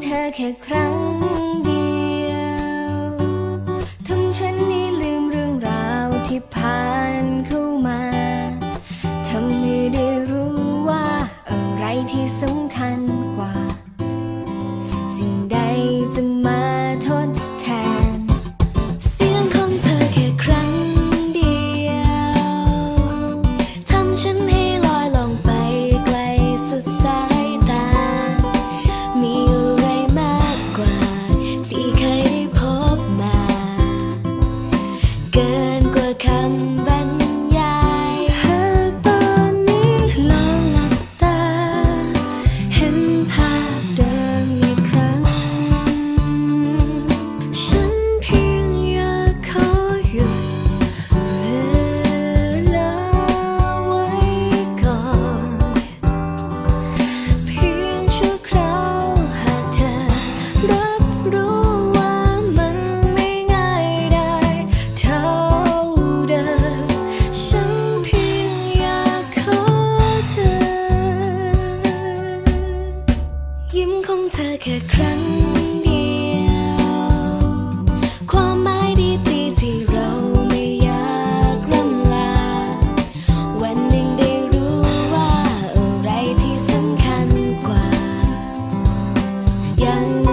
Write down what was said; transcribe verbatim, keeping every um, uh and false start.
ธอแค่ครั้งเดียวทำฉันให้ลืมเรื่องราวที่ผ่านเข้ามาทำให้ได้รู้ว่าอะไรที่สำคัญกว่าสิ่งใดจะมาทดแทนเสียงของเธอแค่ครั้งเดียวทำฉันให้ลอยลงไปไกลสุดสายตามีอะไรมากกว่าที่เคยได้พบมาเกินกว่าคำบรรยายหากตอนนี้ลองหลับตาเห็นภาพเดิมอีกครั้งฉันเพียงอยากขอหยุดเวลาไว้ก่อนเพียงชั่วคราวหากเธอรับรู้ว่ามันไม่ง่ายได้เท่าเดิมฉันเพียงอยากขอเธอยิ้มของเธอแค่ครั้งเดียวความหมายดีๆที่เราไม่อยากล่ำลาวันหนึ่งได้รู้ว่าอะไรที่สำคัญกว่ายัง